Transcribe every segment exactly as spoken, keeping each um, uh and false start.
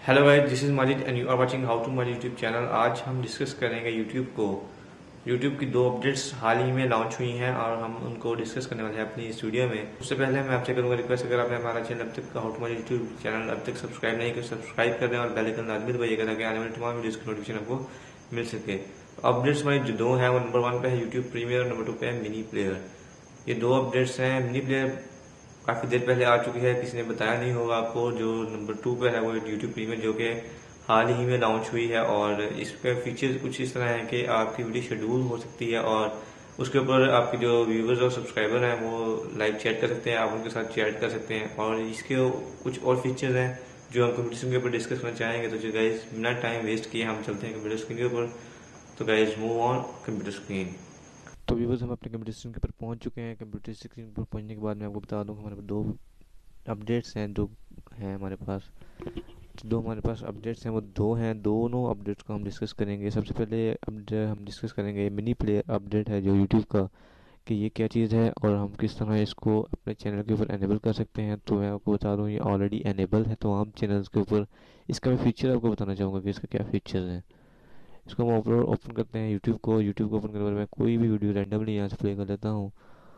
Hello guys, this is Majid and you are watching how to Majid YouTube channel. आज हम discuss करेंगे YouTube को। YouTube की दो अपडेट्स हाल ही में लॉन्च हुई हैं और हम उनको डिस्कस करने वाले हैं अपनी इस वीडियो में। उससे पहले मैं आपसे करूंगा रिक्वेस्ट, अगर आपने हमारा चैनल अब तक how to Majid YouTube channel अब तक सब्सक्राइब नहीं किया, सब्सक्राइब कर दें और बेल आइकन लाजमी दबाइएगा ताकि आने वाले तमाम वीडियोस की नोटिफिकेशन आपको मिल सके। अपडेट्स हमारी जो दो हैं वो नंबर वन पे है यूट्यूब प्रीमियर और नंबर टू पे है मिनी प्लेयर। ये दो अपडेट्स हैं। मिनी प्लेयर काफ़ी देर पहले आ चुकी है, किसी ने बताया नहीं होगा आपको। जो नंबर टू पे है वो यूट्यूब प्रीमियर, जो कि हाल ही में लॉन्च हुई है और इसके फीचर्स कुछ इस तरह हैं कि आपकी वीडियो शेड्यूल हो सकती है और उसके ऊपर आपके जो व्यूवर्स और सब्सक्राइबर हैं वो लाइव चैट कर सकते हैं, आप उनके साथ चैट कर सकते हैं। और इसके कुछ और फीचर्स हैं जो हम कंप्यूटर स्क्रीन के ऊपर डिस्कस करना चाहेंगे। तो जो गाइस बिना टाइम वेस्ट किए हम चलते हैं कंप्यूटर स्क्रीन के ऊपर। तो guys move on computer screen. तो व्यूवर्स, हम अपने कंप्यूटर स्क्रीन के ऊपर पहुंच चुके हैं। कंप्यूटर स्क्रीन पर पहुंचने के बाद मैं आपको बता दूं कि हमारे पास दो अपडेट्स हैं, दो हैं हमारे पास। दो हमारे पास अपडेट्स हैं वो दो हैं, दोनों अपडेट्स को हम डिस्कस करेंगे। सबसे पहले अपडेट हम डिस्कस करेंगे मिनी प्लेयर अपडेट है जो यूट्यूब का, कि ये क्या चीज़ है और हम किस तरह इसको अपने चैनल के ऊपर एनेबल कर सकते हैं। तो मैं आपको बता दूं ये ऑलरेडी एनेबल है तमाम चैनल्स के ऊपर। इसका मैं फीचर आपको बताना चाहूँगा कि इसका क्या फीचर्स हैं। इसको हम अपलोड ओपन करते हैं यूट्यूब को। यूट्यूब को ओपन करने के बाद मैं कोई भी वीडियो रैंडमली यहाँ से प्ले कर लेता हूँ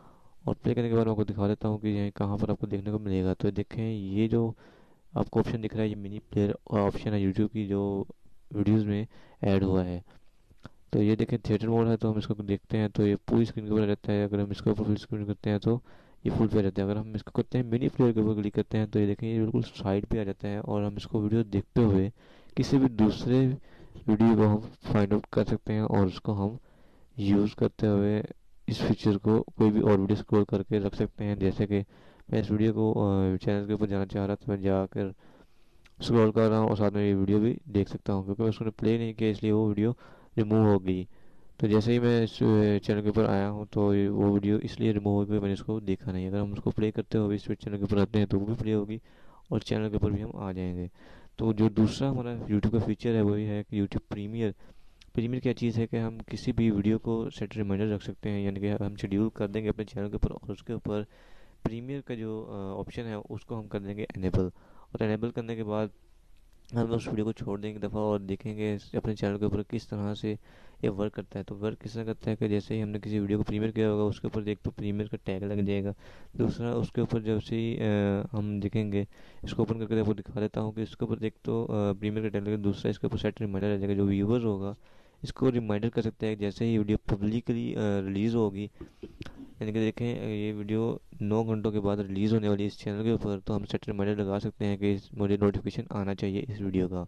और प्ले करने के बाद मैं आपको दिखा देता हूँ कि ये कहाँ पर आपको देखने को मिलेगा। तो देखें, ये जो आपको ऑप्शन दिख रहा है ये मिनी प्लेयर ऑप्शन है यूट्यूब की जो वीडियोस में ऐड हुआ है। तो ये देखें थिएटर मोड है, तो हम इसको देखते हैं तो ये पूरी स्क्रीन के ऊपर रहता है। अगर हम इसके ऊपर फुल स्क्रीन करते हैं तो ये फुल पे रहता है। अगर हम इसको करते हैं मिनी प्लेयर के ऊपर क्लिक करते हैं तो ये देखें ये बिल्कुल साइड पे आ जाता है और हम इसको वीडियो देखते हुए किसी भी दूसरे वीडियो को हम फाइंड आउट कर सकते हैं और उसको हम यूज़ करते हुए इस फीचर को कोई भी और वीडियो स्क्रॉल करके रख सकते हैं। जैसे कि मैं इस वीडियो को चैनल के ऊपर जाना चाह रहा था, मैं जाकर स्क्रॉल कर रहा हूँ और साथ में ये वीडियो भी देख सकता हूँ, क्योंकि उसने प्ले नहीं किया इसलिए वो वीडियो रिमूव हो गई। तो जैसे ही मैं इस चैनल के ऊपर आया हूँ तो ये वो वीडियो इसलिए रिमूव हो गई, मैंने इसको देखा नहीं। अगर हम उसको प्ले करते हुए इस चैनल के ऊपर आते हैं तो वो भी प्ले होगी और चैनल के ऊपर भी हम आ जाएंगे। तो जो दूसरा हमारा यूट्यूब का फीचर है वो ये है कि यूट्यूब प्रीमियर। प्रीमियर क्या चीज़ है कि हम किसी भी वीडियो को सेट रिमाइंडर रख सकते हैं, यानी कि हम शेड्यूल कर देंगे अपने चैनल के ऊपर और उसके ऊपर प्रीमियर का जो ऑप्शन है उसको हम कर देंगे एनेबल। और एनेबल करने के बाद हम उस वीडियो को छोड़ देंगे एक दफ़ा और देखेंगे अपने चैनल के ऊपर किस तरह से ये वर्क करता है। तो वर्क किस तरह करता है कि जैसे ही हमने किसी वीडियो को प्रीमियर किया होगा उसके ऊपर एक तो प्रीमियर का टैग लग जाएगा। दूसरा उसके ऊपर जब से ही अ, हम देखेंगे, इसको ओपन करके आपको दिखा देता हूँ कि इसके ऊपर एक तो प्रीमियर का टैग लगेगा, दूसरा इसके ऊपर सेट रिमाइंडर आ जाएगा। जो व्यूवर्स होगा इसको रिमाइंडर कर सकते हैं जैसे ही वीडियो पब्लिकली रिलीज़ होगी। यानी कि देखें ये वीडियो नौ घंटों के बाद रिलीज़ होने वाली है इस चैनल के ऊपर, तो हम सेट रिमाइंडर लगा सकते हैं कि इस- मुझे नोटिफिकेशन आना चाहिए इस वीडियो का।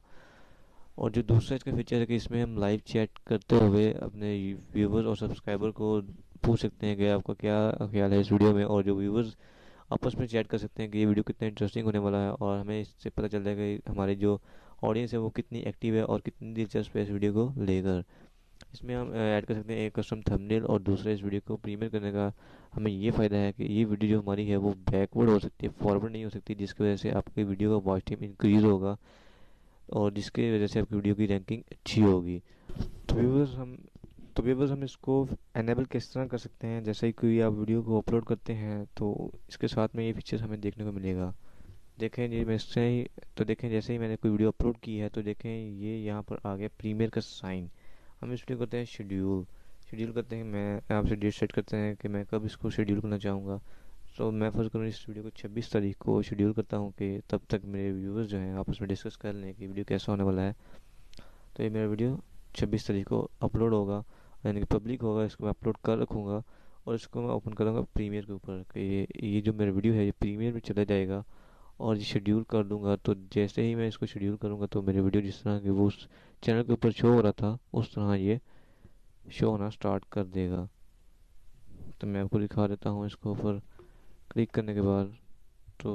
और जो दूसरा इसका फीचर है कि इसमें हम लाइव चैट करते हुए अपने व्यूवर्स और सब्सक्राइबर को पूछ सकते हैं कि आपका क्या ख्याल है इस वीडियो में, और जो व्यूवर्स आपस में चैट कर सकते हैं कि ये वीडियो कितना इंटरेस्टिंग होने वाला है और हमें इससे पता चल जाएगा कि हमारी जो ऑडियंस है वो कितनी एक्टिव है और कितनी दिलचस्प है इस वीडियो को लेकर। इसमें हम ऐड कर सकते हैं एक कस्टम थंबनेल, और दूसरा इस वीडियो को प्रीमियर करने का हमें ये फ़ायदा है कि ये वीडियो जो हमारी है वो बैकवर्ड हो सकती है, फॉरवर्ड नहीं हो सकती, जिसकी वजह से आपकी वीडियो का वॉच टाइम इंक्रीज़ होगा और जिसकी वजह से आपकी वीडियो की रैंकिंग अच्छी होगी। तो व्यूवर्स हम तो व्यूवर्स हम इसको एनेबल किस तरह कर सकते हैं। जैसे ही कोई आप वीडियो को अपलोड करते हैं तो इसके साथ में ये फीचर हमें देखने को मिलेगा। देखें जी, मैं इससे ही तो देखें जैसे ही मैंने कोई वीडियो अपलोड की है तो देखें ये यहाँ पर आ गया प्रीमियर का साइन। हम इस वीडियो करते हैं शेड्यूल। शेड्यूल करते हैं, मैं आपसे डेट सेट करते हैं कि मैं कब इसको शेड्यूल करना चाहूँगा। तो मैं फर्स्ट करूँ इस वीडियो को छब्बीस तारीख को शेड्यूल करता हूँ कि तब तक मेरे व्यूवर्स जो हैं आपस में डिस्कस कर लें कि वीडियो कैसा होने वाला है। तो ये मेरा वीडियो छब्बीस तारीख को अपलोड होगा, यानी कि पब्लिक होगा, इसको मैं अपलोड कर रखूँगा और इसको मैं ओपन करूँगा प्रीमियर के ऊपर कि ये ये जो मेरा वीडियो है ये प्रीमियर में चला जाएगा और ये शेड्यूल कर दूंगा। तो जैसे ही मैं इसको शेड्यूल करूँगा तो मेरे वीडियो जिस तरह के वो उस चैनल के ऊपर शो हो रहा था उस तरह ये शो होना स्टार्ट कर देगा। तो मैं आपको दिखा देता हूँ इसको ऊपर क्लिक करने के बाद। तो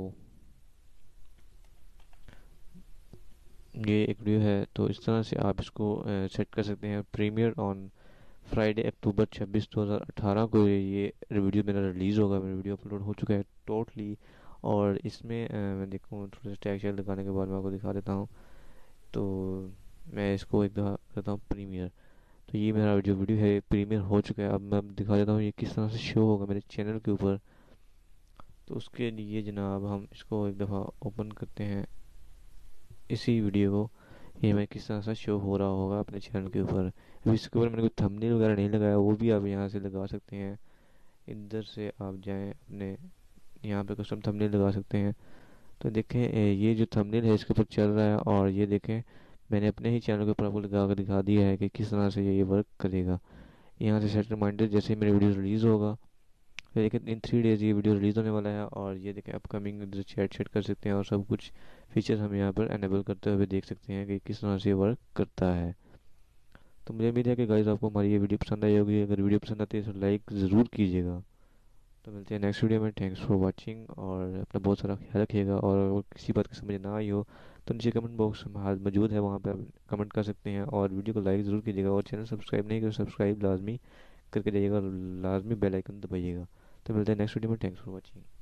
ये एक वीडियो है, तो इस तरह से आप इसको सेट कर सकते हैं। प्रीमियर ऑन फ्राइडे अक्टूबर छब्बीस दो हज़ार अठारह को ये वीडियो मेरा रिलीज़ होगा। मेरा वीडियो अपलोड हो चुका है टोटली। और इसमें अ, मैं देखूँ थोड़ा सा टैग शैग लगाने के बाद मैं आपको दिखा देता हूँ। तो मैं इसको एक दफ़ा करता हूँ प्रीमियर। तो ये मेरा जो वीडियो है प्रीमियर हो चुका है। अब मैं दिखा देता हूँ ये किस तरह से शो होगा मेरे चैनल के ऊपर। तो उसके लिए जनाब हम इसको एक दफ़ा ओपन करते हैं इसी वीडियो को ये मैं किस तरह से शो हो रहा होगा अपने चैनल के ऊपर। अभी इसके ऊपर मैंने कोई थंबनेल वगैरह नहीं लगाया, वो भी आप यहाँ से लगा सकते हैं। इधर से आप जाएं अपने यहाँ पे कस्टम थंबनेल लगा सकते हैं। तो देखें ए, ये जो थंबनेल है इसके ऊपर चल रहा है, और ये देखें मैंने अपने ही चैनल के ऊपर आपको लगा कर दिखा दिया है कि किस तरह से ये ये वर्क करेगा। यहाँ से सेट रिमाइंडर जैसे ही मेरी वीडियो रिलीज़ होगा, फिर देखिए इन थ्री डेज़ ये वीडियो रिलीज़ होने वाला है, और ये देखें अपकमिंग इधर चैट चैट कर सकते हैं, और सब कुछ फीचर्स हम यहाँ पर एनेबल करते हुए देख सकते हैं कि किस तरह से ये वर्क करता है। तो मुझे उम्मीद है कि गाइस आपको हमारी ये वीडियो पसंद आई होगी। अगर वीडियो पसंद आती है तो लाइक ज़रूर कीजिएगा। तो मिलते हैं नेक्स्ट वीडियो में। थैंक्स फॉर वाचिंग, और अपना बहुत सारा ख्याल रखिएगा। और अगर किसी बात की समझ ना आई हो तो नीचे कमेंट बॉक्स हाल मौजूद है, वहाँ पे आप कमेंट कर सकते हैं। और वीडियो को लाइक ज़रूर कीजिएगा, और चैनल सब्सक्राइब नहीं कर सब्सक्राइब लाजमी करके जाइएगा, और लाजमी बेल आइकन दबाइएगा। तो मिलते हैं नेक्स्ट वीडियो में। Thanks for watching.